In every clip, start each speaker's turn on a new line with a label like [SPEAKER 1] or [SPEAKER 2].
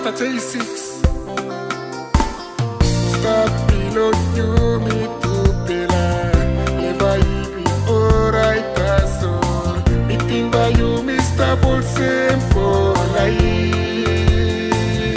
[SPEAKER 1] 36. Stop below you, me to pela. Never be alright, that's all. Meeting by you, Mr. Bolsem for life.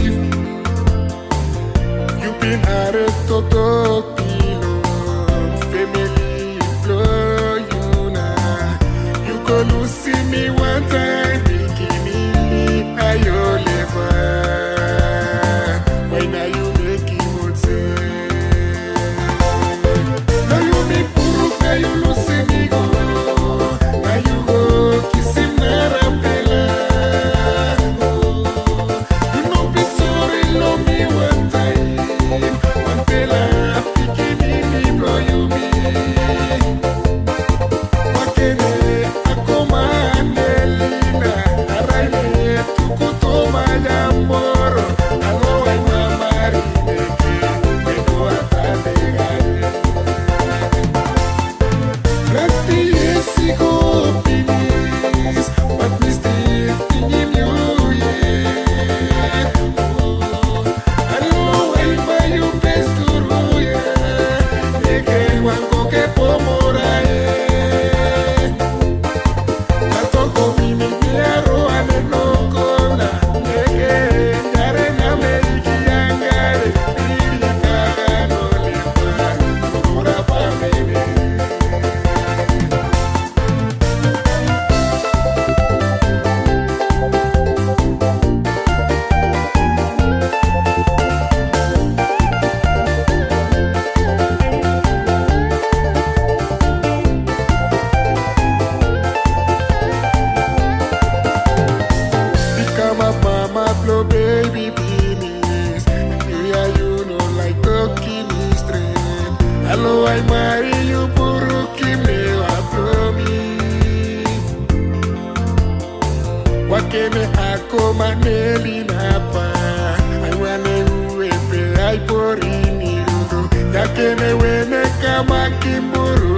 [SPEAKER 1] You've been hard to talk below. Family blow you now. You go to see me one time, beginning at your level. When are you making good sense? Now you me puru, now you lose me go. Now you go kiss him narapela. You know be sorry, love me one time. One pela, beginning me blow you me. Wakene, Akomah, Nelinah, Arane, tukutoma yamboro. Alo ay mamari neke, bego atalegare. Rati yesi go pinis, but me still thinking you yet. Alo ay mayu besturuya, neke wanko ke pomoraye. Mama blow baby penis. Yeah, you know like talking me straight. Hello, I marry you, Buruki me blow me. Wakene Akomah Nelinah pa. I wanna uepe I porini ludo. Yakene wene kama kimburu.